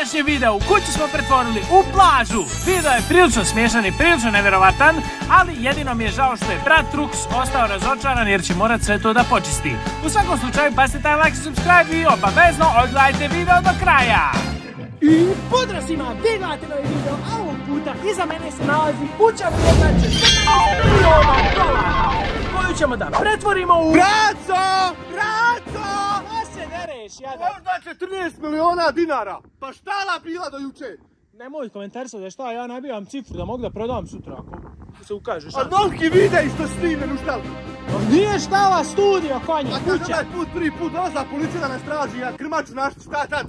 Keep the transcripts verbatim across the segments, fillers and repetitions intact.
današnjem videu kuću smo pretvorili u plažu. Video je prilično smiješan i prilično nevjerovatan, ali jedino mi je žao što je brat Rux ostao razočaran jer će morat sve to da počisti. U svakom slučaju pasite taj like i subscribe i obavezno odgledajte video do kraja. I pozdrav svima, vi gledate novi video, a ovog puta iza mene se nalazi kuća vrijedna četrnaest milijuna dolara, koju ćemo da pretvorimo u... Braco! Braco! A se ne reš, jada. Možda četrnaest milijuna dinara! Pa štala bila do jučer! Nemoj komentarisati da šta, ja nabijam cifru da mogu da prodam sutra ako se ukažeš. A novki videi što snimen u štalu! Nije štala, studio, konje, kuća! A kad ovaj put prvi put dolaza policija da nas traži, ja krmaču naš šta tad?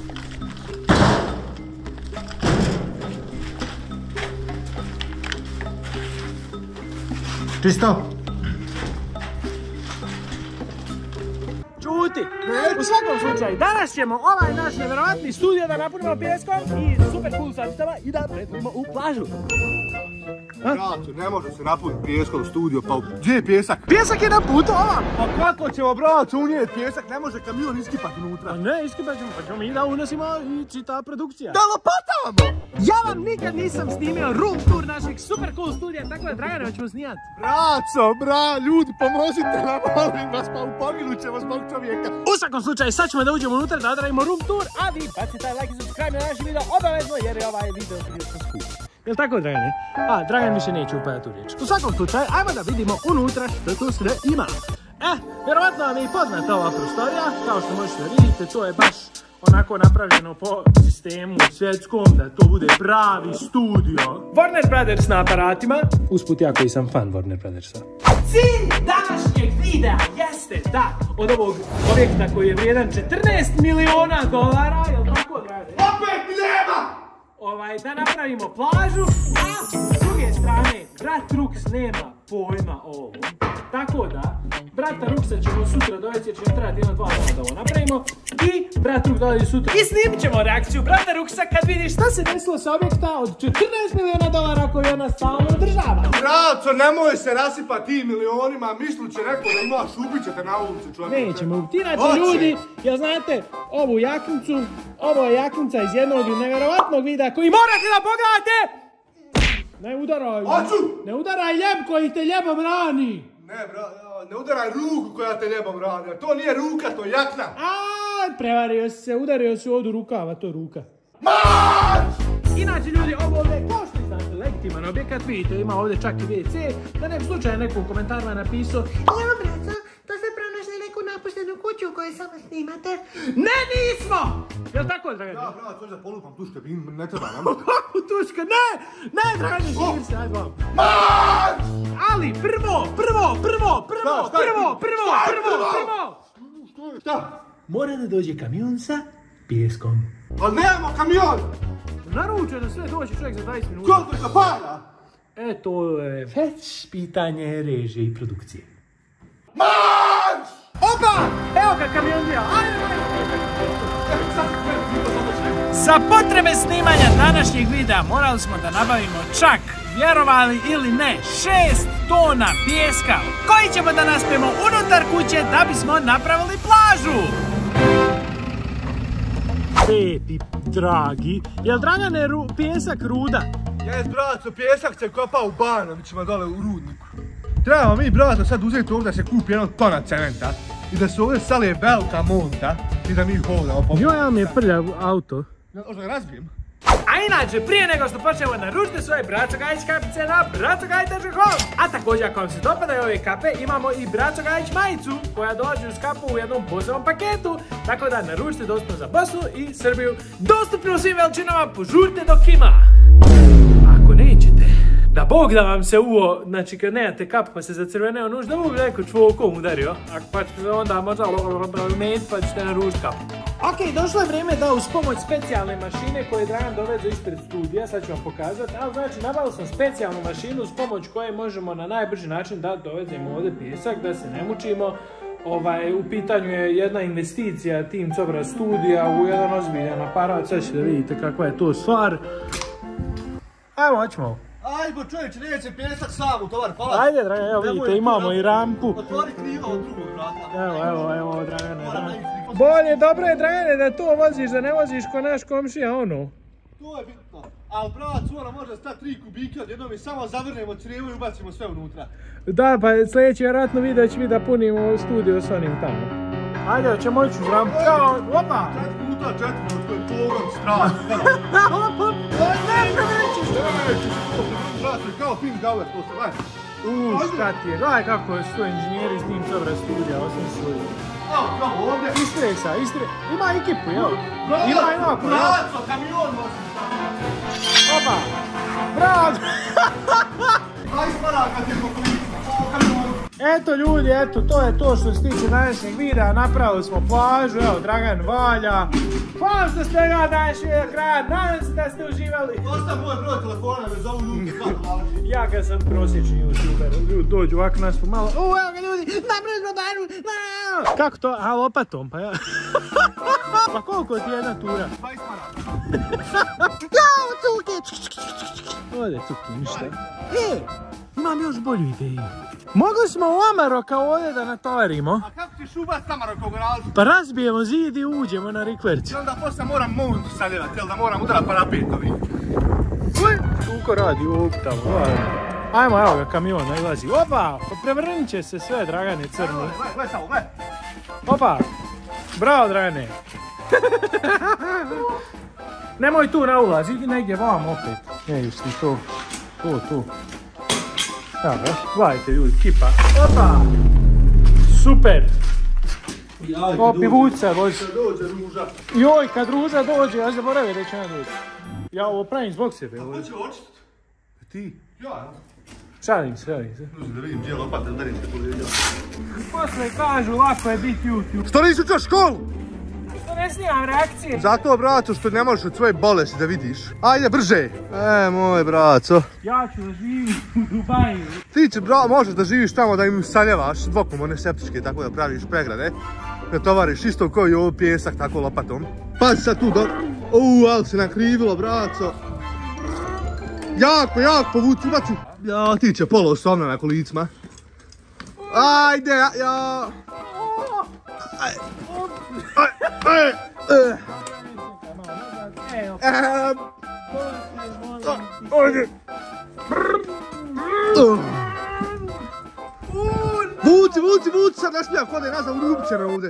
Čisto? Čuti! U svakom slučaju, danas ćemo ovaj naš nevjerovatni studio da napunimo pjeskom i super cool sadistava i da pretvorimo u plažu. Braco, ne može se napuniti pjeskom studio, pa gdje je pjesak? Pjesak je na putu ovam! Pa kako ćemo, braco, unijeti pjesak? Ne može kamion iskipati unutra. Pa ne, iskipat ćemo, pa ćemo mi da unosimo i čita produkcija. Da lopatavamo! Ja vam nikad nisam snimio room tour našeg super cool studija, tako da Dragane hoćemo snijati. Braco, bra, ljudi, pomozite nam, molim vas, pa upoginut ćemo zbog čovjeka. U svakom slučaju, sad ćemo da uđemo unutra da odradimo room tour, a vi bacite taj like i subscribe na naš video obavezno jer je ovaj video prilično skup. Jel' tako, Dragane? A, Dragan više neće upajati u riječ. U svakom slučaju, ajmo da vidimo unutra što tu sve ima. Eh, vjerovatno vam je i poznata ova prostorija, kao što možete vidite, to je baš onako napravljeno po sistemu svjetskom, da to bude pravi studio. Warner Brothers na aparatima. Usput ja koji sam fan Warner Brothersa. Cilj današnjeg videa jeste da od ovog objekta koji je vrijedan četrnaest milijuna dolara, jel' tako, Dragane? Opet mi nema! Ovaj, da napravimo plažu, a s druge strane, brat Rux nema pojma o ovom. Tako da, brata Ruxa ćemo sutra dovesti jer ćemo trebati jedno dva dana da ovo napravimo. I brat Rux dolazi sutra. I snimit ćemo reakciju brata Ruxa kad vidiš šta se desilo sa objekta od četrnaest milijuna dolara koju ona stalno održava. Braco, nemoj se rasipati tim milionima, mislit će neko da imaš, ubit ćete na ulici čovječe. Nećemo ubiti. Inače ljudi, jel znate, ovu jaknicu, ovo je jaknica iz jednog nevjerovatnog videa koji morate da pogledate! Ne udaraj! Hoću! Ne udaraj ljeb koji te ljebom rani! Ne, bra, ne udaraj ruku koja te ljebom rani, to nije ruka, to je jakna! Aaaa, prevario si se, udario si ovdje rukava, to je ruka. Maaaaaać! Inače ljudi, ovo ovdje je, kao što znate, legitiman objekat, vidite, ima ovdje čak i ve ce, da ne bi slučajno neko u komentarima napisao Evo braco, to ste pronašli neku napuštenu kuću u kojoj samo snimate. Ne, nismo! Jel' tako, Dragane? Ja, braco, hoće da polupam tuške, ne treba nam. Kako tuška? Ne! Ne, Dragane, živir se, ajde vam. Maaaaaać! Ali, prvo, prvo, prvo, prvo, Šta, šta je prvo, prvo? prvo, Šta je prvo, prvo? prvo! Šta? Mora da dođe kamion sa pijeskom. Ali nemamo kamion! Naručeno sve, doći čovjek za dvadeset minuta. Koliko je to para? E, to je već pitanje režije i produkcije. Marš! Opa! Evo ga kamion bio, ajde, ajde! Za potrebe snimanja današnjeg videa morali smo da nabavimo čak, vjerovali ili ne, šest tona pijeska koji ćemo da naspijemo unutar kuće da bismo napravili plažu. Bebi, dragi, jel' Dragane pijesak ruda? Jes, braco, pjesak se kopa u Banovićima dole u rudniku. Trebamo mi, braco, sad uzeti ovdje da se kupi jedno tona cementa i da se ovdje salije velika monta i da mi hodamo po... Joj, ja mi je prljav auto. Možda ga razbijem? A inače, prije nego što počnemo, naručite svoje Braco Gajić kapice na braco gajić tačka com. A također, ako vam se dopadaju ove kape, imamo i Braco Gajić majicu koja dođe uz kapu u jednom posebnom paketu. Tako da naručite dostupno za Bosnu i Srbiju. Dostupno u svim veličinama, požurite dok ima. Ako nećete, da Bog da vam se uvo, znači kad nemate kapu pa se zacrveneo nuž, da Bog neko čvokom udario. Ako pa ćete onda možda med pa ćete naručiti kapu. Ok, došlo je vrijeme da uz pomoć specijalne mašine koje Dragan doveze ispred studija, sad ću vam pokazati, ali znači nabavio sam specijalnu mašinu uz pomoć koje možemo na najbrži način da dovezemo ovdje pijesak, da se ne mučimo. Ovaj, u pitanju je jedna investicija Team Cobra studija u jedan ozbiljan aparat, sad ćete da vidite kakva je to stvar. Ajmo, hoćemo. Ajmo čovječe, neće pjesak sam u tovar, hvala. Ajde, Dragan, evo vidite, imamo i rampu. Otvori kriva od drugog vrata. Evo, evo, evo, Dragane, Dragane. bolje, dobro je, Dragane, da to voziš, da ne voziš ko naš komšija, ono. To je bitno. Ali bravo, cura može stati tri kubike odjednom i samo zavrnemo crijevo i ubacimo sve unutra. Da, pa sljedeći vjerojatno video će mi da punimo studio s onim tamo. Ajde, ćemo ići u rampu. Kao, opa! Četiri puta četiri, to je pogon strah. Opa! Ne, nećeš! Nećeš, to je kao Pink Tower, to se gledaj. Uuu, šta ti je? Gledaj kako su inženjeri s tim dobra studija, osmislili. Evo, kao ovdje. Istresa, istre... Ima ekipu, jel? Bravo, Ima, ima, braco, kamion nosim. Opa! Bravo! dvadeset maraka ti je pokolica, o kamionu. Eto ljudi, eto, to je to što se tiče današnjeg videa, napravili smo plažu, evo, Dragan valja. Hvala što ste ga današnji video kraja, nadam se da ste uživali. Ostav moj broj telefona, me zovu ljudi, kako laži. Ja kad sam prosječni youtuber, ljudi dođu ovako nas pomalo. U, evo ga ljudi, napravili smo daru, kako to? A, lopatom, pa ja. Pa koliko ti je jedna tura? dvadeset maraka. Jao, cuke! Ode, cuki, ništa. E, imam još bolju ideju. Mogli smo u Amaroka ovdje da natovarimo. A kako ćeš ubat Amarok u garažu? Pa razbijemo zid i uđemo na rikverc. I onda poslije moram mount saljevati, jel da moram udarat parapetovi. Tuko radi ovdje tamo, gledaj. Ajmo, evo ga, kamion nalazi. Opa, pa prevrnit će se sve, Dragane, crno. Gledaj, gledaj samo, gledaj. Opa, bravo, Dragane. Nemoj tu na ulaz, idi negdje vam opet. Ne, just ti to, to, to. Evo ga, gledajte ljudi, kipa. Opa, super. Opi, vuca, vozi. Kad dođe Ruža. Joj, kad Ruža dođe, ja zaboravim da će ona dođe. Ja ovo pravim zbog sebe. A ko će očitut? Ti? Ja. Šalim se, šalim se. Uzim da vidim gdje je lopata, da ništa povrijedio. Posle kažu, lako je biti YouTube. Što nisi učio školu? Što ne snimam reakcije? Zato, braco, što ne možeš od svoje bolesti da vidiš. Ajde, brže. E, moj braco. Ja ću da živim u Dubaju. Ti će, bra, možeš da živiš tamo da im saljevaš dvokom one septičke, tako da praviš pregrade. Ne tovariš isto kao i ovo pjesak, tako lopatom. Pazi sad tu, do... Uuu, ali se nakrivilo, braco. Jako, jako povuci, ubaci. Ja, ti će polo osnovna na kolicima. Ajde, ja, ja. Aj, aj, aj, aj. Ehm. Ovdje. Vuci, vuci, vuci, sad ne smijem kode nazad u ljubčene ovdje.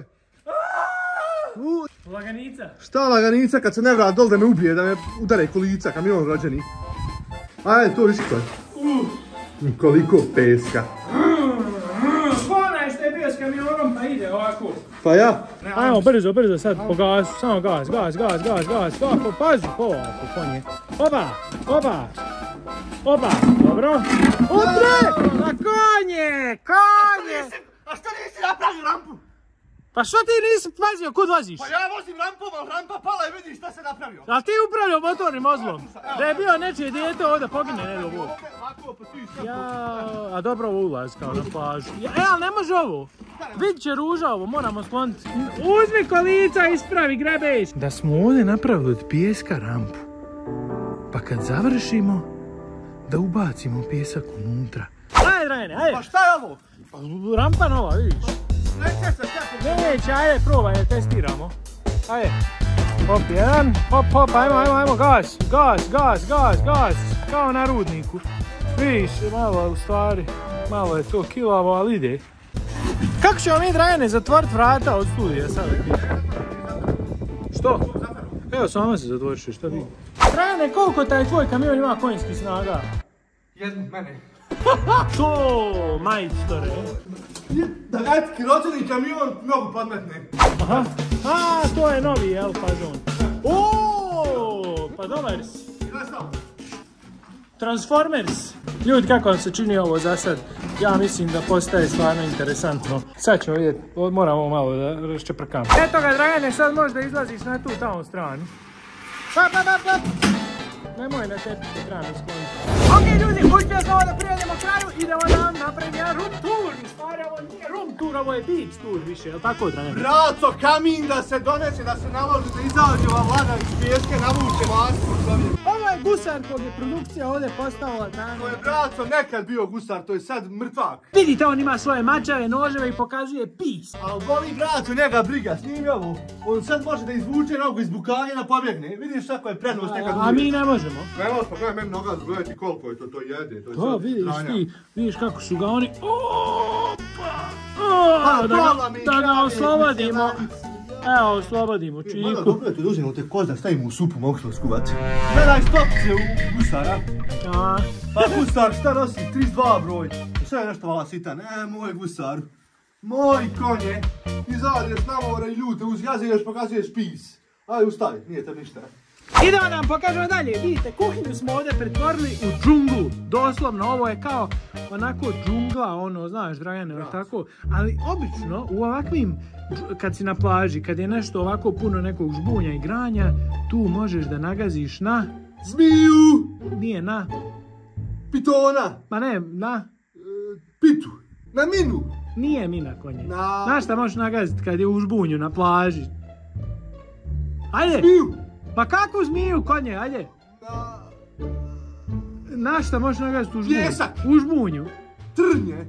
Laganica. Šta laganica kad se ne vrat dol da me ubije, da me udare kolica, kamion rođeni. Ajde, to riskaj. Koliko peska. Onaj što je bio s kamionom pa ide ovako. Pa ja. Ajmo, brzo, brzo sad po gasu, samo gas, gas, gas, gas, gas, kako, pazi, polako, konje. Opa, opa, opa, dobro. Utre, na konje, konje. A što nisi napravio rampu? Pa što ti nisi pazio, kud voziš? Pa ja vozim rampom, ali rampa pala i vidiš šta se napravio. Ali ti upravljao motornim vozilom? Da je bio nečije dijete ovdje pogine, ne do Bog. Ovako, pa ti sve. Jao, a dobro ovo ulaz kao na plažu. E, ali ne može ovo. Vidit će Ruža ovo, moramo skloniti. Uzmi kolica, ispravi, grebeš. Da smo ovdje napravili od pijeska rampu. Pa kad završimo, da ubacimo pijesak unutra. Ajde, Dragane, ajde. Pa šta je ovo? Pa rampa nova, vidiš. Neće se, čekaj. Neće, ajde, probaj, testiramo. Ajde. Hop, jedan, hop, hop, ajmo, ajmo, ajmo, gas, gas, gas, gas, gas, kao na rudniku. Vidiš, malo u stvari, malo je to kilavo, ali ide. Kako ćemo mi, Dragane, zatvorit vrata od studija sada? Što? Evo, sama se zatvoriš, šta vidim? Dragane, koliko taj tvoj kamion ima konjskih snaga? Jednu, mene. To, majstore. Devetki ročeni kamion, mnogo podmetne. Aha, a, to je novi, jel, fazon. Oooo, pa dobar si. Transformers. Ljudi, kako vam se čini ovo za sad? Ja mislim da postaje stvarno interesantno. Sad ćemo vidjeti, moramo malo da raščeprkamo. Eto ga, Dragane, sad možda izlaziš na tu tamo stranu. Pa, pa, pa, pa. Nemoj na tepike, trebam iskloniti. Ok, ljudi, uspjeli smo da prijedemo kraju, idemo da vam napravim jedan room tour. U stvari, ovo nije room tour, ovo je beach tour više, jel tako, Dragane? Braco, kamin da se donese, da se naloži, da izađe ova vlada iz pijeske, navuče vas. Ovo je gusa gusar kog je produkcija ovdje postavila. To je braco nekad bio gusar, to je sad mrtvak. Vidite, on ima svoje mačeve, noževe i pokazuje pis. Al boli braco, njega briga, snimi ovo. On sad može da izvuče nogu iz bukage na pobjegne. Vidiš kako je prednost nekad uvijek. A mi ne možemo. Ne možemo, pa gledaj meni noga, gledaj koliko je to, to jede. To, je To sad vidiš hranja. ti, vidiš kako su ga oni... Opa! Pa, Da ga, pola mi da ga krave, oslobodimo. mislim, Evo, oslobodimo Mada Čiku. dobro je to da uzmemo te koze, da stavimo u supu, mogu što skuvati. Gledaj stopce u gusara. A, Pa gusar, šta nosi? trideset dva broj. Sve je nešto vala sitan. E, moj gusar. Moj konje. Izađeš na more i ljute, uzgazuješ, pokazuješ pis. Ajde, ustavi, nije to ništa. idemo da vam pokažemo dalje. Vidite, kuhinju smo ovdje pretvorili u džunglu. Doslovno, ovo je kao onako džungla, ono, znaš, Dragane, Da. tako. Ali obično u ovakvim, dž- kad si na plaži, kad je nešto ovako puno nekog žbunja i granja, tu možeš da nagaziš na... Zmiju! Nije na... Pitona! Ma ne, na... e, Pitu! Na minu! Nije mina konje. Na- Znaš šta možeš nagaziti kad je u žbunju na plaži? Ajde! Zmiju! Pa kakvu zmiju konje, ajde! Na Na šta možeš nagaziti u žbunju? Pljesak. U žbunju. trnje!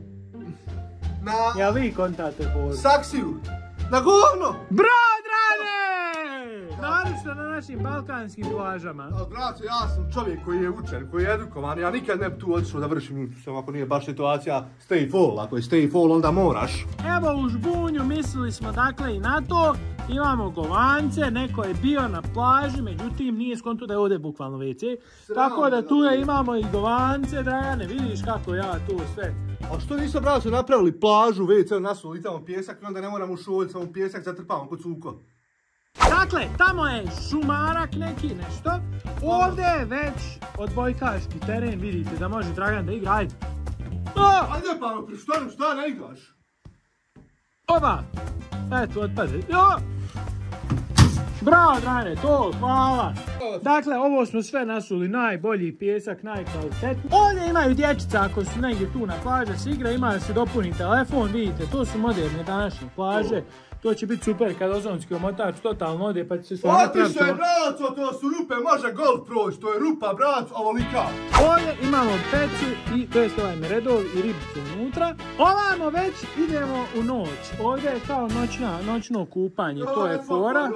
Na Jel vi kontate po saksiju! Na govno! Brodrane! Naročito na našim balkanskim plažama. A braco, ja sam čovjek koji je učen, koji je edukovan, ja nikad ne bi tu otišao da vršim, samo ako nije baš situacija stay fall, ako je stay fall onda moraš. Evo u žbunju mislili smo dakle i na to. Imamo govance, neko je bio na plaži, međutim nije skonto da je ovdje bukvalno ve ce. Tako da tu je imamo i govance, Dragane, vidiš kako ja tu sve. A što nismo braco napravili plažu, ve ce, nasuli tamo pjesak i onda ne moramo šuljiti, samo pjesak zatrpamo kod cuko. Dakle, tamo je šumarak neki nešto. Ovdje je već odbojkaški teren, vidite da može Dragan da igra, ajde. O! Ajde pa, šta, šta ne igraš? Oba! Eto, otpade. Jo! Bravo, Dragane, to, hvala. Dakle, ovo smo sve nasuli, najbolji pjesak, najkvalitetniji. Ovdje imaju dječica, ako su negdje tu na plaži se igra, ima da se dopuni telefon, vidite, to su moderne današnje plaže. To će biti super kad ozonski omotač totalno ode pa će se stvarno napraviti. Otiše, braco, to su rupe, može golf proći, to je rupa, braco, ovolika. Ovdje imamo pecu i, to jest ovaj meredov i ribicu unutra. Ovamo već idemo u noć. Ovdje je kao noćna, noćno kupanje, to je fora.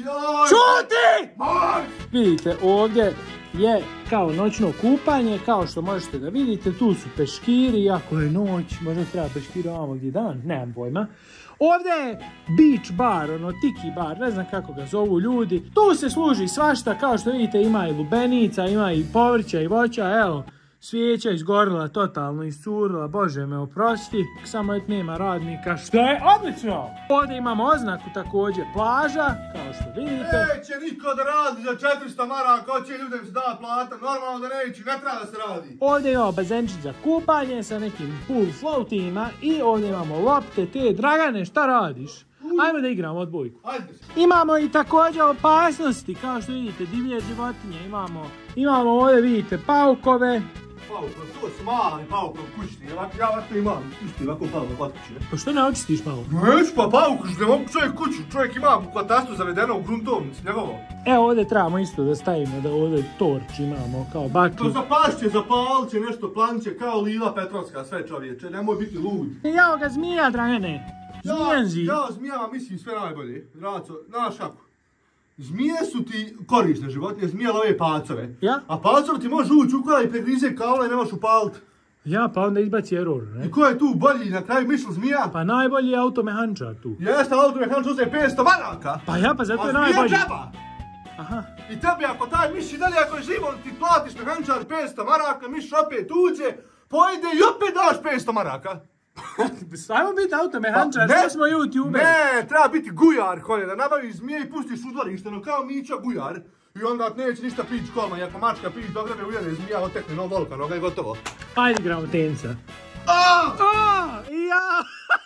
Čuti! Vidite, ovdje je kao noćno kupanje, kao što možete da vidite, tu su peškiri, iako je noć, možda treba peškiri ovamo gdje je dan, nemam pojma. Ovdje je beach bar, ono tiki bar, ne znam kako ga zovu ljudi. Tu se služi svašta, kao što vidite ima i lubenica, ima i povrća i voća, evo. Svijeća izgorila, totalno iscurila, bože me oprosti, samo et nema radnika, što je odlično! Ovdje imamo oznaku također plaža, kao što vidite. Neće niko da radi za četiristo maraka, hoće ljudem se da plata, normalno da neće, ne treba da se radi. Ovdje imamo bazenčić za kupanje sa nekim pool floatima i ovdje imamo lopte, te Dragane, šta radiš? Ajmo da igramo odbojku. Ajde. Imamo i također opasnosti, kao što vidite, divlje životinje, imamo, imamo ovdje vidite paukove. Paukov, to su mali paukov kućni, ovako, ja ovako imam, isti ovako paukov kod kuće. Pa što ne očistiš malo? Neću pa pauk, ne mogu čovjek kuću, čovjek ima u katastru zavedeno u gruntovnici, njegovo. Evo ovdje trebamo isto da stavimo da ovdje torč imamo kao To baklju. za pašće, za palče, nešto planče, kao Lila Petrovska, sve čovječe, nemoj biti lud. Evo ga zmija, Dragane. Zmijenzi. Ja, ja zmijama mislim sve najbolje, Raco, znaš kako? Zmije su ti korisne životinje, zmije love pacove. Ja? A pacov ti može ući u koja i pregrize kaula i nemaš upalit. Ja, pa onda izbaci error, ne? I ko je tu bolji na kraju mišl zmija? Pa najbolji je automehančar tu. Jeste, auto mehanč uzeti petsto maraka. Pa ja, pa zato je A zmija najbolji. džaba. Aha. I tebi ako taj miš i dalje ako je živo ti platiš mehančar petsto maraka, miš opet uđe, pojde i opet daš petsto maraka. Sajmo biti automehančar, Pa, ne, što smo youtuber. Ne, treba biti gujar, konje, da nabaviš zmije i pustiš u dvorište, no kao Mića gujar. I onda neće ništa pić kolma, i ako mačka pić dogrebe ujede zmija, otekne no volka, noga je gotovo. Ajde igramo tenca. Aaaa! A, ja!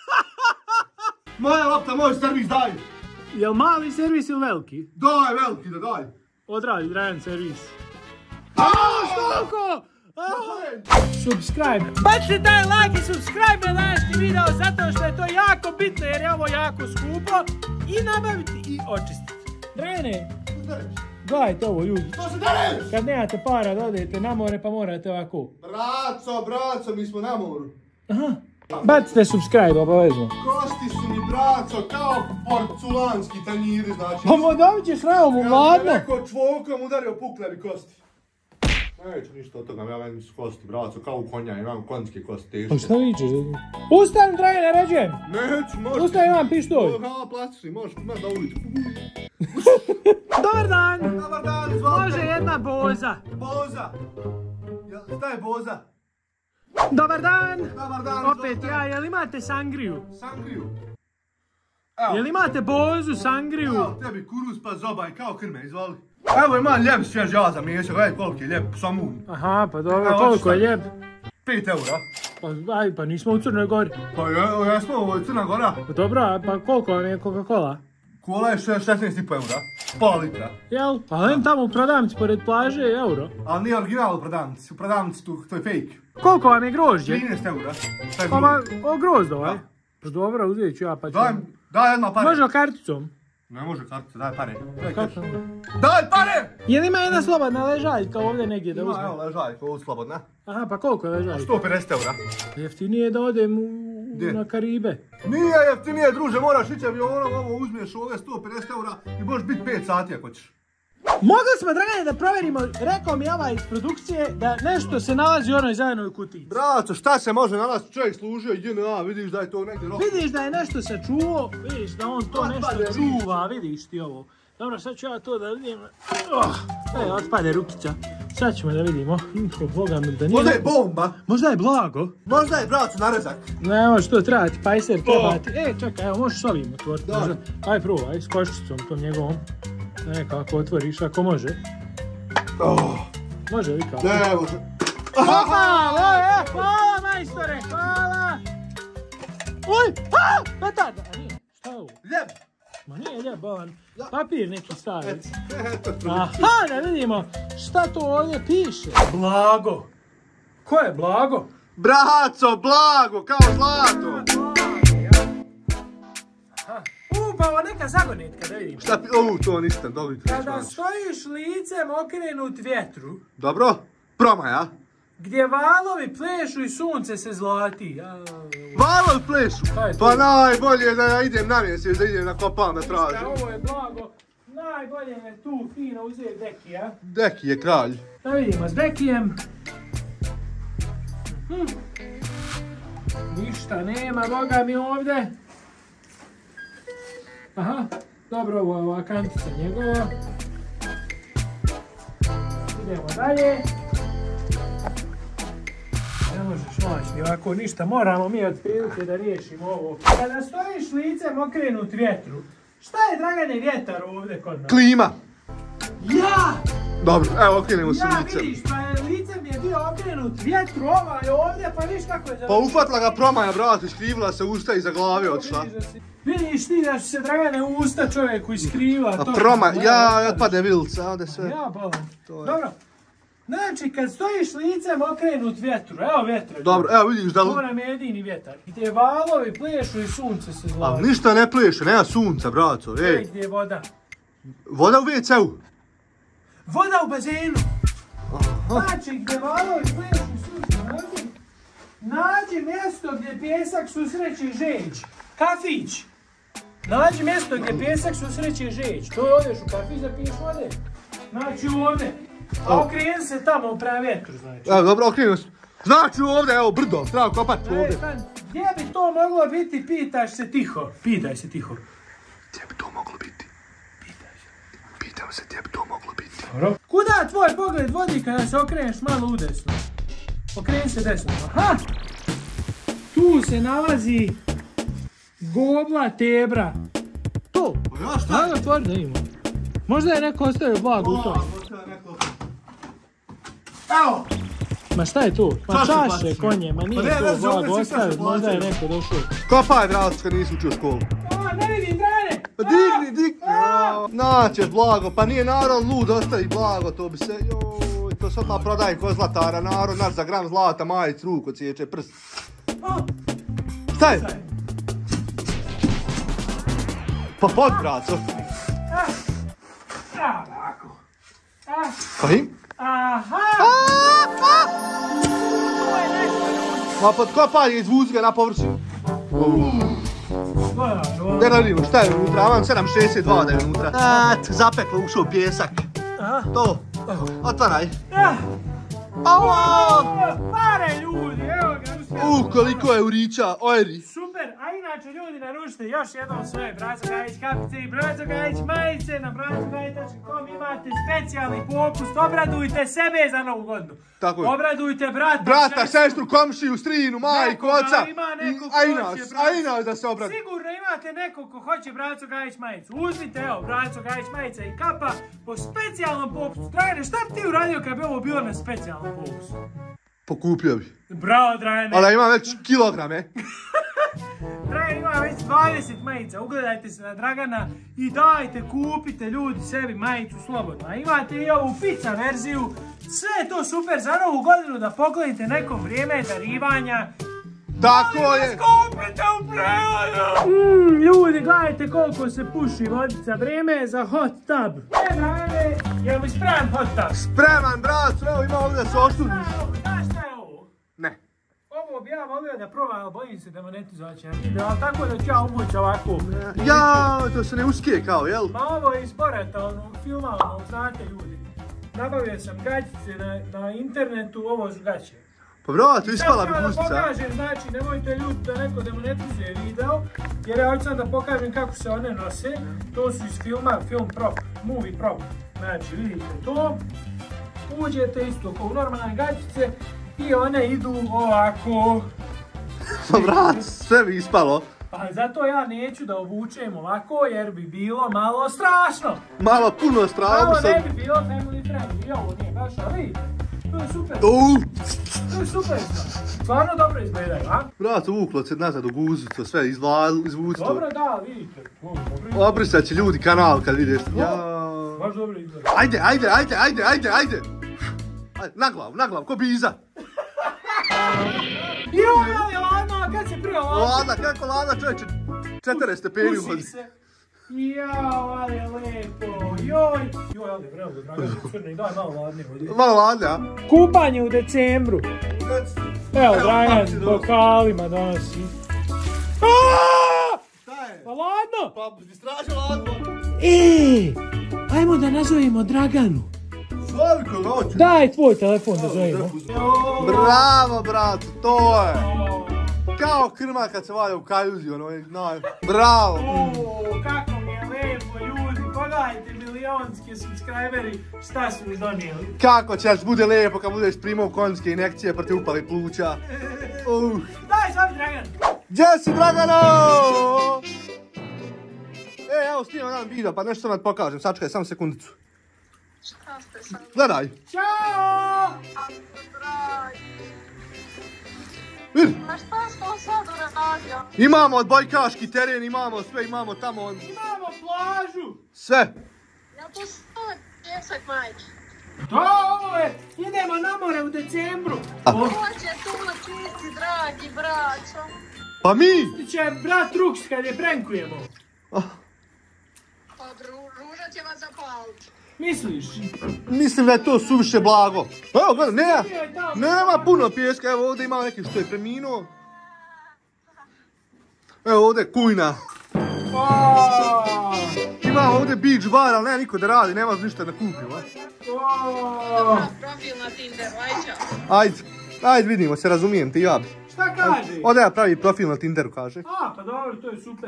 Moja lopta, moj servis, daj! Jel mali servis ili veliki? Daj, veliki da daj! Odradi Dragan servis. Aaaa, školko! Subscribe. Bacite taj like i subscribe na današnji video zato što je to jako bitno jer je ovo jako skupo. I nabaviti i očistiti. Dragane, gledajte ovo ljudi. Što se dereš? Kad nemate para da odete na more pa morate ovako. Braco, braco, mi smo na moru. Aha. Bacite subscribe, obavezno. Kosti su mi, braco, kao porculanski tanjiri, znači. Pa vodovit ćeš ravom u hladno. Kad me neko čvokom udario, pukle mi kosti. Neću ništa od toga, ja meni su kosti, braco, kao u konja, imam konjske kosti, teške. Pa šta vičeš? Ustani, Dragane, naređujem. Neću, možeš. Ustani, imam pištolj. Ha, plastični, možeš, ima da ulicu. Dobar dan. Dobar dan, izvolite. Može jedna boza. Boza. Ja, šta je boza? Dobar dan. Dobar dan, Opet izvolite. ja, jel imate sangriju? Sangriju. Jel imate bozu, sangriju? Evo tebi kuruz pa zobaj, kao krme, izvoli. Evo imam ljep svjež jaza miješao, gledaj koliki je ljep, samun. Aha, pa dobro, Evo, koliko je šta? ljep? Pet eura. Pa, aj, pa nismo u Crnoj Gori. Pa ja, jesmo, ovo je Crna Gora. Pa dobro, pa koliko vam je Coca-Cola? Kola je šesnaest i pol eura. Pola litra. Jel? Pa len tamo u prodavnici pored plaže je euro. Ali nije original u prodavnici, u prodavnici tu, to je fake. Koliko vam je grožđe? trinaest eura. Šta je Pa bilo? ma, o grozdo, aj? Pa dobro, uzet ću ja pa ću... Daj, daj odmah pare. Može karticom? Ne može kartica, daj pare. Daj Kako? cash. Daj pare! Je li ima jedna slobodna ležaljka ovdje negdje da Ima, uzmem? evo, ležaljka, ovo slobodna. Aha, pa koliko je ležaljka? sto pedeset eura. Jeftinije da odem u, Gdje? na Karibe. Nije jeftinije, druže, moraš ići avionom, ovo uzmiješ ove sto pedeset eura i možeš biti pet sati ako ćeš. Mogli smo, Dragane, da provjerimo, rekao mi ovaj iz produkcije, da nešto se nalazi u onoj zelenoj kutiji. Braco, šta se može nalaziti? Čovjek služio J N A, vidiš da je to negdje rok. Vidiš da je nešto sačuvao, vidiš da on to Otpade nešto lišće. čuva, vidiš ti ovo. Dobro, sad ću ja to da vidim. Oh, e, otpade rukica. Sad ćemo da vidimo. Oh, Boga mi da nije... Možda je bomba. Možda je blago. Možda je, braco, narezak. Ne, ovo što treba ti, pajser treba ti. E, čekaj, evo, možeš s ovim otvoriti. Da. Možda. Aj, probaj, s koščicom tom njegovom. Ne, kako otvoriš, ako može. Oh, Može li kako? ne može. Opa, o, e, hvala majstore, hvala! Uj, a, petarda, a nije, šta je ovo? Ljep. Ma nije ljep, bolan, papir neki stavi. Et, eto, trubicu. Aha, da vidimo, šta to ovdje piše? Blago. Ko je Blago? Braco, blago, kao zlato. U, pa ovo neka zagonetka, da vidimo. Šta pi... Uuu, to nisam, dobro. Kada stojiš licem okrenut vjetru, Dobro, promaja. gdje valovi plešu i sunce se zlati. Ja, Valo plešu. Šta je to? Pa najbolje je da ja idem na mjesec, da idem na kopal da da, tražim. ovo je Blago. Najbolje je tu fino uzeti deki, a? Deki je kralj. Da vidimo s dekijem. Hm. Ništa nema, boga mi ovdje. Aha, dobro, ovo je ova kantica njegova. Idemo dalje. Ne možeš naći ni ovako ništa, moramo mi od prilike da riješimo ovo. Kada stojiš licem okrenut vjetru, šta je, Dragane, vjetar ovdje kod nas? Klima. Ja! Dobro, evo okrenemo se Ja, licem. vidiš, pa je licem je bio okrenut vjetru, ovaj ovdje, pa viš kako je Pa završio. ufatla ga promaja, brate, skrivila se usta iza glave odšla. Vidiš da si- Vidiš ti da su se, Dragane, u usta čovjeku iskriva. A to proma, je- ja, otpade vilca, ovdje sve. Ja, bolan. To je. Dobro. Znači, kad stojiš licem okrenut vjetru, evo vjetra. Dobro, evo vidiš da... To nam je jedini vjetar. Gdje valovi plešu i sunce se A zlati. ništa ne pleše, nema sunca, braco, Ej, ej. gdje je voda? Voda u ve ce u. Voda u bazenu. Znači, gdje valovi plešu i sunce zlati, nađi mjesto gdje pjesak susreće žeđ. Kafić. Nađi mjesto gdje pjesak susreće žeđ. To je odeš u kafić da piješ vode. Znači ovdje. A okreni se tamo prema vjetru, znači. Evo, dobro, okrenimo se. Znači ovdje, evo, brdo, treba kopat Ej, ovdje. stan, gdje bi to moglo biti, pitaš se tiho. Pitaj se tiho. Gdje bi to moglo biti? Pitam se gdje bi to moglo biti. Dobro. Kuda tvoj pogled vodi kada se okreneš malo u desno? Okreni se desno. Aha! Tu se nalazi gobla tebra. To. Ja, šta je? Ajde, otvori da imamo. Možda je neko ostavio Blago u tom. Evo! Ma šta je to? Ma Čaše čaše, baci. konje, ma nije Pa ne, to veze, Blago ovdje svi ostavio, čaše možda je plaćaju. neko došao. Kopaj, brac, kad nisi učio školu. A, ne vidim, Dragane! Pa digni, digni. Naćeš blago, pa nije narod lud, ostavi blago, to bi se, joj, to se odmah prodaje ko zlatara, narod naš za gram zlata, majic, ruku, ciječe, prst. A, Šta je? Pa pod, braco. a, a, ovako. Pa im? Aha! To je nešto ljudi. Ma potkopanje, izvuci ga na površinu. Ne radimo, šta je unutra? Aman sedam šezdeset dva da je unutra. Et, zapeklo, ušao pjesak. To, otvaraj. Alo! Pare ljudi, evo ga. Uh, koliko je urića, ojri. Super, a inače ljudi naručite još jednom svoje Braco Gajić kapice i Braco Gajić majice. Na braco gajić tačka com imate specijalni popust, obradujte sebe za novu godinu. Tako je. Obradujte brata, Brata, sestru, komšiju, strinu, majku, oca. A i nas, a i nas da se obradi. Sigurno imate nekog ko hoće Braco Gajić majicu. Uzmite, evo, Braco Gajić majica i kapa po specijalnom popustu. Dragane, šta bi ti uradio kad bi ovo bilo na specijalnom popustu? Pokupio bi. Bravo, Dragane. Ali imam već kilograme. Dragan ima već dvadeset majica, ugledajte se na Dragana i dajte, kupite ljudi sebi majicu slobodno. A imate i ovu pizza verziju, sve je to super za novu godinu da poklonite nekom vrijeme darivanja. Tako je. Skupite u prevodu! Mm, ljudi, gledajte koliko se puši vodica, vrijeme je za hot tub. E, Dragane, jel mi spreman hot tub? Spreman, brat, evo ima ovdje da se oštuniš. Znaš šta je ovo? Ne. Ovo bi ja volio da probam, ali bojim se da monetizacija video, ali tako da ću ja uvući ovako. Ja, to se ne uskije kao, jel? Ma ovo je iz Borata, onog filma, onog, znate ljudi. Nabavio sam gaćice na, na internetu, ovo su gaće. Pa brat, ispala bi pustica. Sad pustica. da pokažem, znači nemojte ljudi da neko demonetizuje video, jer ja hoću sam da pokažem kako se one nose. To su iz filma, film prop, movie prop. Znači vidite to, uđete isto kao u normalne gaćice i one idu ovako. Pa brat, sve bi ispalo. Pa zato ja neću da obučem ovako jer bi bilo malo strašno. Malo puno strašno. Malo ne bi bilo family friendly, i ovo nije baš, ali vidite. To je super. Uuu. To je super. Stvarno dobro izgledaju, a? Brat, uvuklo se nazad u guzicu, sve izvuci to. Dobro, da, vidite. Dobro. Obrisat će ljudi kanal kad vidiš. Ja. Baš dobro izgleda. Ajde, ajde, ajde, ajde, ajde, ajde. Ajde, na glavu, na glavu, ko biza. Joj, ali ladno, kad se prije ladno? Lada, kako lada čovječe, četiri stepeni u vodi. Jao, ali je lepo, joj. Joj, ali vrlo, draga, crni, daj malo ladnije vodi. Malo ladnije, a? Kupanje u decembru. Evo, Dragan, bokalima donosi. Šta je? Pa ladno? Pa, strašno ladno. Eee, ajmo da nazovemo Draganu. Zovi koga hoću. Daj tvoj telefon da zovemo. Bravo, brat, to je. Kao krma kad se valja u kajuzi, ono je, no, bravo. Ooo, kako mi je lepo, ljudi, pogledajte milionske subscriberi, šta su mi donijeli. Kako će nas bude lepo kad budeš primao konjske injekcije pa te upali pluća. Uh. Daj, zove Dragan. Gdje si, Dragano? E, evo snimam jedan video, pa nešto vam pokažem, sačekaj, samo sekundicu. Šta ste sad? Gledaj. Ćao! Vidi. Ma šta ste on sad uradio? Imamo odbojkaški teren, imamo sve, imamo tamo. Imamo plažu! Sve. Ja tu sve pjesak majke. Da, ovo je, idemo na more u decembru. Hoće tu čici, dragi braćo. Pa mi? Ti će brat Ruks kad je prankujemo. Pa ruža će vas zapaliti. Misliš? Mislim da je to suviše blago. Evo, gledaj, nema, nema puno pijeska, evo ovdje ima neki što je preminuo. Evo ovdje kujna. Ima ovdje beach bar, ali nema niko da radi, nema ništa da kupimo. Dobro, profil na Tinderu, ajde. Ajde, ajde vidimo se, razumijem ti ja bi. Šta kaže? Ovdje ja pravi profil na Tinderu, kaže. A, pa dobro, to je super.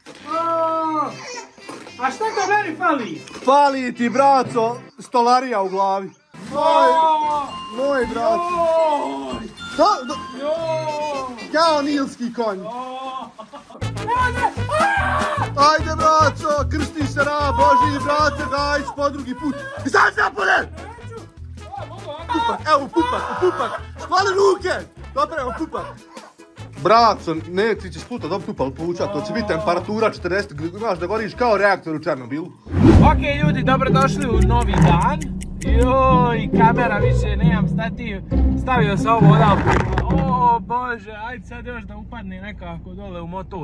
A šta to meni fali? Fali ti, braco, stolarija u glavi. Moj, moj braco. Joj! To, do, Joj! kao nilski konj. Ajde! Ajde, braco, krsti se na Boži, brate, Gajić, po drugi put. I sad se napolje! Pupak, evo, pupak, pupak. Hvali ruke! Dobro, evo, pupak. Braco, ne, ti ćeš puta dobiti upal pluća, to će biti temperatura četrdeset, imaš da goriš kao reaktor u Černobilu. Ok ljudi, dobrodošli u novi dan. Joj, kamera više nemam stativ, stavio sam ovo odavde. O bože, ajde sad još da upadne nekako dole u motor.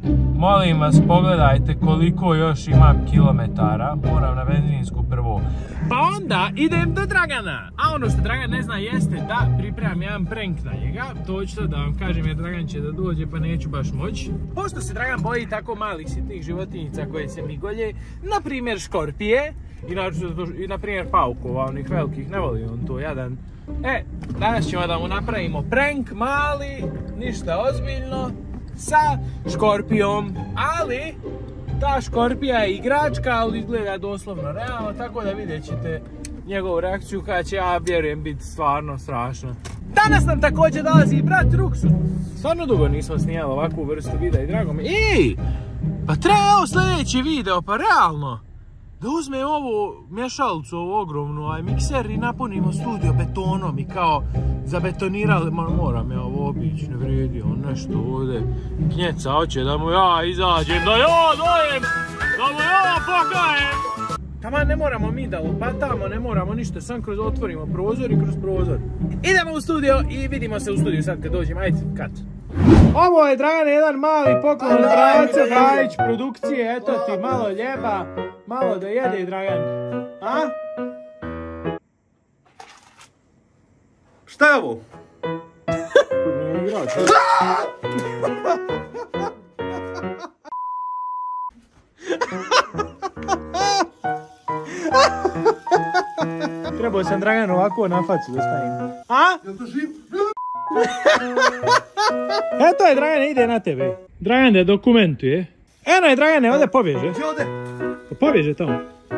Molim vas, pogledajte koliko još imam kilometara. Moram na benzinsku prvo. Pa onda idem do Dragana. A ono što Dragan ne zna jeste da pripremam jedan prank na njega. To ću da vam kažem jer Dragan će da dođe pa neću baš moći. Pošto se Dragan boji tako malih sitnih životinjica koje se migolje, na primjer škorpije i na primjer paukova, onih velikih, ne voli on to jadan. E, danas ćemo da mu napravimo prank mali, ništa ozbiljno, sa škorpijom, ali ta škorpija je igračka, ali izgleda doslovno realno, tako da vidjet ćete njegovu reakciju kada će, ja vjerujem, biti stvarno strašno. Danas nam također dolazi i brat Ruksu. Stvarno dugo nismo snijali ovakvu vrstu videa i drago mi. Ej, pa treba ovo sljedeći video, pa realno. Da uzme ovu mješalicu, ovu ogromnu, ovaj mikser i napunimo studio betonom i kao zabetonirali, moram ja ovo obići, ne vrijedi on nešto ovdje gnjeca, hoće da mu ja izađem, da ja dojem, da mu ja pokajem. Tamo ne moramo mi da lopatamo, ne moramo ništa, sam kroz otvorimo prozor i kroz prozor. Idemo u studio i vidimo se u studiju sad kad dođemo, ajde, kat. Ovo je, Dragane, jedan mali poklon od Brace Gajić produkcije, eto ti malo ljeba, malo da jede, Dragan. A? Šta je ovo? Nije igrač. Trebao sam Dragan ovako na facu da stavim. A? Jel to živ? Eto je, Dragane, ide na tebe. Dragane dokumentuje. Eno je, Dragane, ovdje pobježe. Gdje ode? Pobježe tamo.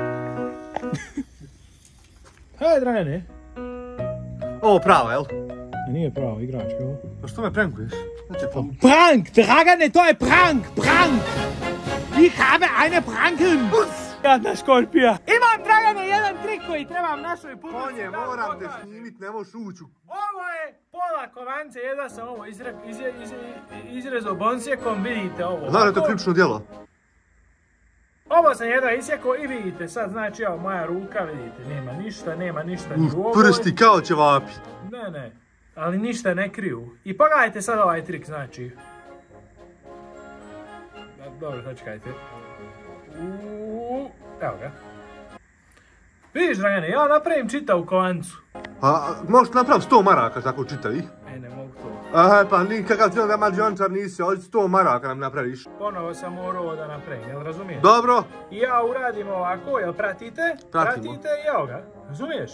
Hej, Dragane. Ovo pravo, jel? Nije pravo, igračka ovo. Pa što me prankuješ? Znači, pa... Prank, Dragane, to je prank, prank. Ich habe eine pranken. Jadna škorpija. Imam, Dragane, jedan trik koji trebam našoj publici. Konje, moram te snimit, ne možeš ući. Ovo je pola kovance, jedva sam ovo izre, izre, izre, izrezao bonsjekom, vidite ovo. Znaš da je to krivično djelo? Ovo sam jedva isjekao i vidite sad, znači evo moja ruka, vidite, nema ništa, nema ništa. Uf, prsti kao ćevapi. Ne, ne, ali ništa ne kriju. I pogledajte sad ovaj trik, znači. Dobro, sačekajte. Uuu, evo ga. Vidiš, Dragane, ja napravim čitavu kovancu. A možeš napraviti sto maraka tako čitavi? E, ne mogu to. Aha, pa nikakav ti onda mađiončar nisi, ovdje sto maraka nam napraviš. Ponovo sam morao ovo da napravim, jel razumiješ? Dobro. I ja uradim ovako, jel pratite? Pratimo. Pratite i evo ga, razumiješ?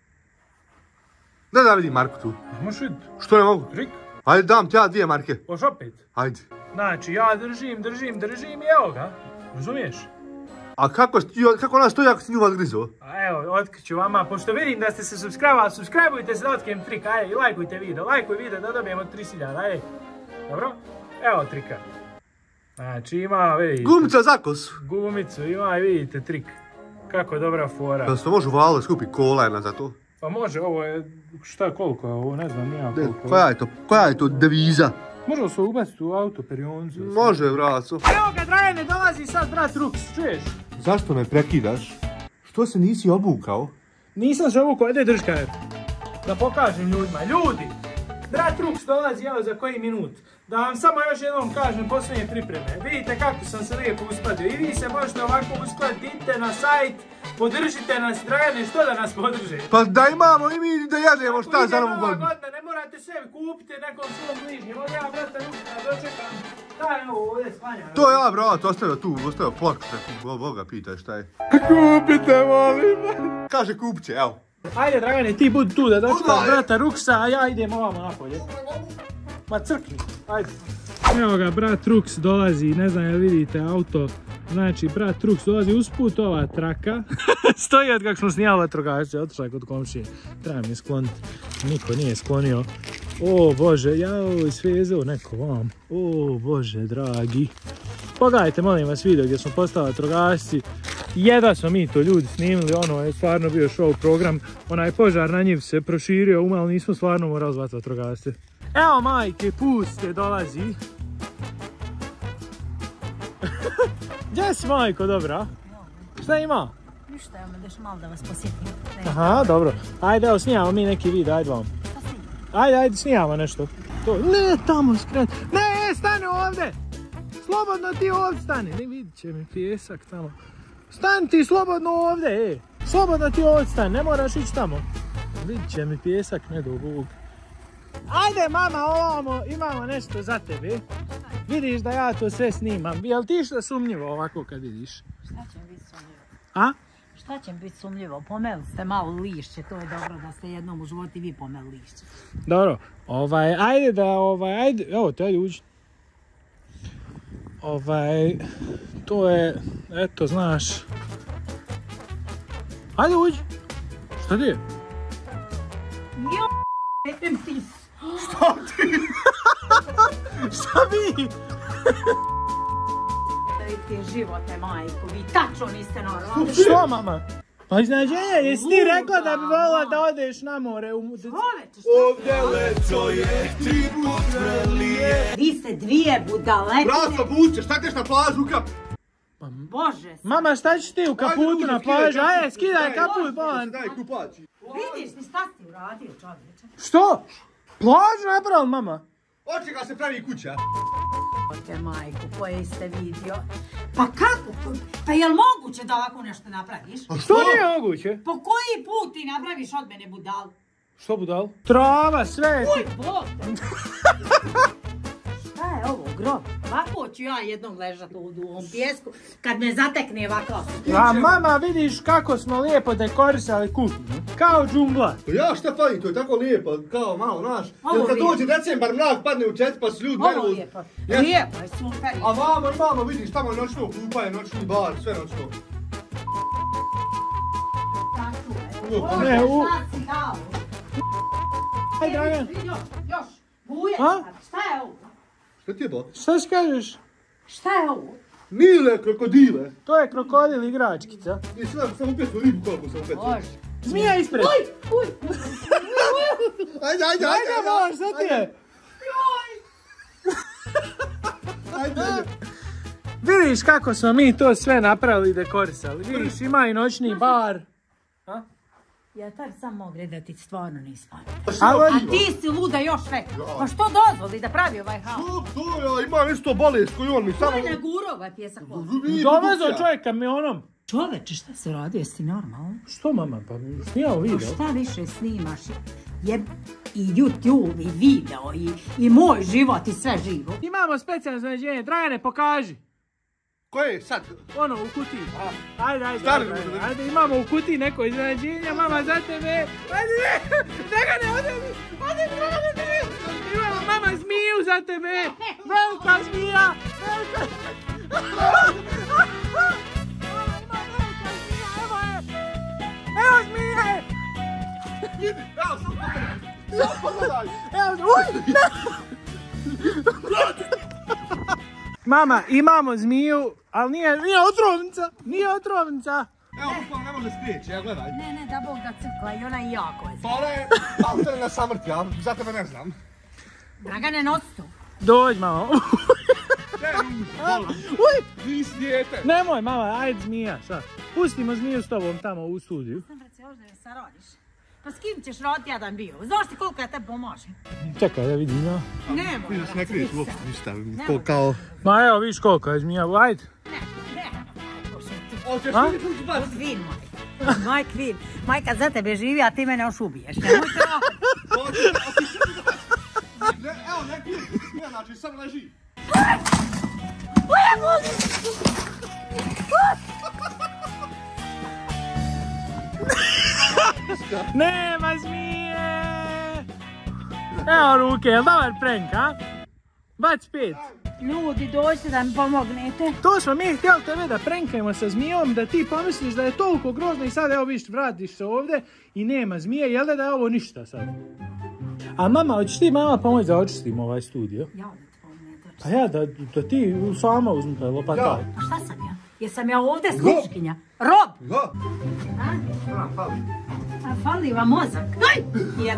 Da da vidim Marku tu. Ne možeš vidjeti. Što ne mogu? Trik. Ajde dam ti ja dvije marke. Hoš opet? Ajde. Znači, ja držim, držim, držim i evo ga. Razumiješ? A kako, kako ona stoji ako si nju odgrizo? A evo, otkriću vama, pošto vidim da ste se subscribe-ali, subscribe-ujte se da otkrijem trik, ajde, i lajkujte video, lajkuj video da dobijemo trideset hiljada, ajde. Dobro? Evo trika. Znači ima, vidite. Gumica za kosu. Gumicu, ima i vidite trik. Kako dobra fora. Da se to može uvaliti, skupi kola jedna za to. Pa može, ovo je, šta, koliko je ovo, ne znam, nijam koliko. Koja je to, koja je to deviza? Može se ubaciti u auto, perioncu. Može, braco. Evo ga, Dragane, dolazi sad brat Ruks, čuješ? Zašto me prekidaš? Što se nisi obukao? Nisam se obukao, ide držkaj. Da pokažem ljudima. Ljudi, brat Ruks dolazi evo za koji minut. Da vam samo još jednom kažem posljednje pripreme. Vidite kako sam se lijepo uskladio. I vi se možete ovako uskladiti, idite na sajt, podržite nas, Dragane, što da nas podrže? Pa da imamo i mi da jedemo šta za novu godinu. Godina, ne morate sebi kupiti nekom svom bližnjem. Ovdje ja brata Ruksa dočekam. Daj ovo ovdje sklanjam. To ja, brat, ostavio tu, ostavio plakšte. Boga pitaj šta je. Kupite, molim. Kaže kupće, evo. Ajde, Dragane, ti budi tu da dočekam brata Ruksa, a ja idem ovamo napolje. Ma crkni, ajde. Evo ga, brat Ruks dolazi, ne znam jel vidite auto. Znači, brat Ruks dolazi usput, ova traka. Stoji od kako smo snijali vatrogasce, otišla kod komšije. Treba mi skloniti, niko nije sklonio. O Bože, jao, svezao neko vam. O Bože, dragi. Pogledajte, molim vas, video gdje smo postali vatrogasci. Jedva smo mi to ljudi snimili, ono je stvarno bio show program. Onaj požar na njiv se proširio, umalo nismo stvarno morali zvati vatrogasce. Evo majke, puste, dolazi. Gdje si majko, dobra? Šta ima? Ništa, evo me deš malo da vas posjetim. Aha, dobro. Ajde, evo snijamo mi neki video, ajde vam. Ajde, ajde, snijamo nešto. To, ne, tamo skret. Ne, stani ovdje! slobodno ti ovdje stani. Ne vidit će mi pjesak tamo. Stani ti slobodno ovdje, ej. Slobodno ti ovdje stani, ne moraš ići tamo. Vidit će mi pjesak, ne do Bog. Ajde mama, ovamo, imamo nešto za tebe. Vidiš da ja to sve snimam. Jel ti što sumnjivo ovako kad vidiš? Šta će mi biti sumnjivo? A? Šta će mi biti sumnjivo? Pomeli ste malo lišće, to je dobro da ste jednom u životu i vi pomeli lišće. Dobro, ovaj, ajde da, ovaj, ajde, evo te, ajde uđi. Ovaj, to je, eto, znaš. Ajde uđi. Šta ti je? Jo, etem ti. Šta ti? Šta vi? Da vidite živote, majko, vi tačno niste normalni. Što, mama? Pa iznenađenje, jesi ti rekla da bi volila da odeš na more u... Čoveče, šta Ovdje leto je, tri budalije. Vi ste dvije budaletine. Braco, buče, šta ćeš na plažu kap? Bože. Mama, šta ćeš ti u kaputu na plažu? Ajde, skidaj kaput, bolan. Daj kupači. Vidiš ti šta si uradio, čovječe? Što? Plažu napravili, mama? Od čega se pravi kuća? Ote majku, koje ste vidio. Pa kako? Pa jel moguće da ovako nešto napraviš? Što nije moguće? Po koji put ti napraviš od mene budal? Što budal? Trava, sve. Uj, Bog te. Šta je ovo, grob? Ovako ću ja jednom ležat ovdje u ovom pjesku kad me zatekne ovakva. A mama, vidiš kako smo lijepo dekorisali kuhinju. Kao džungla. To ja šta fali, to je tako lijepo, kao malo, znaš. Ovo Jer kad lijepo. dođe decembar, mrak padne u čet, pa su ljudi Ovo nervozni. lijepo. Ja- Lijepo je, super je. A vamo i vamo, vidiš, tamo je noćno kupanje, noćni bar, sve noćno. Tako je. Ne, Bože, u- šta si dao? Aj, Dragan. Još, još. Buje, A? šta je ovo? Šta ti je ba? Šta si kažeš? Šta je ovo? Mile, krokodile. To je krokodil igračkica. I sve, sam upet u ribu koliko sam upet. Bože. Zmija ispred. Uj, uj. Ajde, ajde, Ajde, bolan, šta ti je? Ajde, ajde. Vidiš kako smo mi to sve napravili i dekorisali. Vidiš, ima i noćni bar. Ja tad sam mogu reći da ti stvarno nisi pamet. A A ti si luda još sve. Pa što dozvoli da pravi ovaj haos? To, to, ja imam isto bolest koju on mi To samo... je naguro ovaj pjesak ovdje. Dovezo čovjek kamionom. Čoveče, šta se radi? Jesi ti normalno? Što mama, pa snijao Pa video. šta više snimaš? Jeb i YouTube i video i, i moj život i sve živo. Imamo specijalno iznenađenje. Dragane, pokaži. Koje sad? Ono, u kutiji. Ajde, ajde, Stani, ajde, ajde, ajde. ajde, imamo u kutiji neko iznenađenje, mama za tebe. Ajde, ne, Dragane, ode mi, ode mi, Dragane, ne. Imamo mama zmiju za tebe. Velika zmija, velika. Mama, ima velika zmija, evo je. Evo zmije. Evo, samo pogledaj. Samo pogledaj. Evo, uj, ne. Mama, imamo zmiju, ali nije, nije otrovnica, nije otrovnica. Evo, bukvalno ne može sprijeći, ja gledaj. Ne, ne, da Bog da crkla i ona i jako je. Pa ona je, ali to je na samrti, ja za tebe ne znam. Dragane, nosi to. Dođi, mama. Ne, bolan. Uj, Nisi dijete. nemoj, mama, ajde zmija, šta? Pustimo zmiju s tobom tamo u studiju. Sam reci, još da ne sarodiš. Pa s kim ćeš roditi jedan bio? Znaš ti koliko ja tebi pomažem? Čekaj da vidim, ja. Ne, Ti da se ne kriješ uopšte ništa, ko Nemoj. kao... Ma evo, vidiš koliko je zmija, ajde. Ne, ne. Hoćeš A? ti kući baš? Kvin, majka. Maj Kvin. Majka za tebe živi, a ti mene još ubiješ. Nemoj te ovako. Hoćeš, a ti što... Ne, evo, ne kriješ, ne, znači, samo leži. Nema zmije! Evo ruke, jel dobar prank, a? Bac pet. Ljudi, dođite da mi pomognete. To smo mi htjeli tebe da prankajemo sa zmijom, da ti pomisliš da je toliko grozno i sad evo viš, vratiš se ovdje i nema zmije, jel da da je ovo ništa sad? A mama, hoćeš ti mama pomoći da očistimo ovaj studio? Ja da ti pomognete. Pa ja, da, da ti sama uzmi taj lopataj. Ja. Pa šta sam ja? Jesam ja ovdje sluškinja? Rob! Da. A? Šta, fali? A fali vam mozak. Aj! Jer...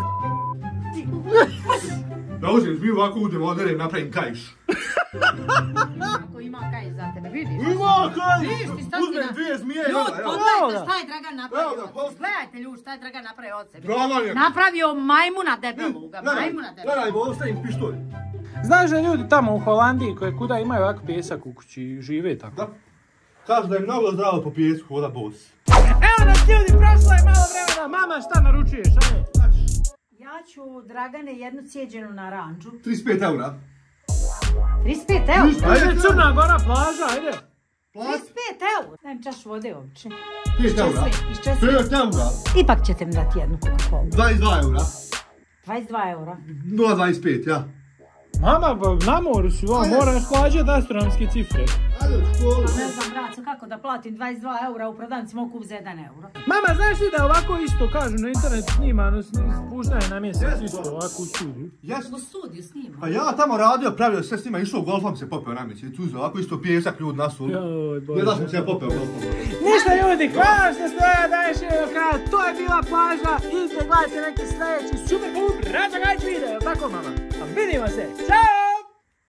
Da uzim zmiju ovako udem, oderem, napravim kajš. Ako ima kaj za tebe, vidiš? Ima kajš! Vidiš ti šta si Uzmem na... dvije zmije, Ljud, gledaj, evo. pogledajte Evo ga. šta je Dragan napravio Evo ga, od pogledaj. sebe. Gledajte ljudi šta je Dragan napravio od sebe. Dragan je... Napravio majmuna debeluga, Gledaj, majmuna gledaj, debeluga. ovo stavim pištolj. Znaš da ljudi tamo u Holandiji koje kuda imaju ovako pjesak u kući i žive tako? Da. Kažu da je mnogo zdravo po pijesku, hoda bos. Evo nas ljudi, prošlo je malo vremena. Mama, šta naručuješ, ajde? Ja ću, Dragane, jednu cijeđenu naranđu. trideset pet eura. trideset pet eura? Ajde, Crna Gora, plaža, ajde. trideset pet eura? Dajem čašu vode obične. pet eura. Iščesli. pet eura. Ipak ćete mi dati jednu Coca-Cola. dvadeset dva eura. dvadeset dva eura. nula dvadeset pet, ja. Mama, pa na moru si, ovo, moraš plaćati astronomske cifre. Ajde u školu. Pa ne znam, braco, kako da platim dvadeset dva eura u prodavnici mogu kup za jedan euro. Mama, znaš ti da ovako isto kažu na internetu snimano, spuštanje na mjesec isto ovako u studiju? Jesno. U studiju snima. Pa ja tamo radio, pravio sve s njima, išao golfom se popeo na mjesec, tu za ovako isto pijesak ljudi nasu. Joj, bože. Ne da sam se ja popeo golfom. Ništa ljudi, hvala što ste ovo danas je do kraja, to je bila plaža, idite gledajte neki sljedeći super cool Braco Gajić video, tako mama? A vidimo se, čao!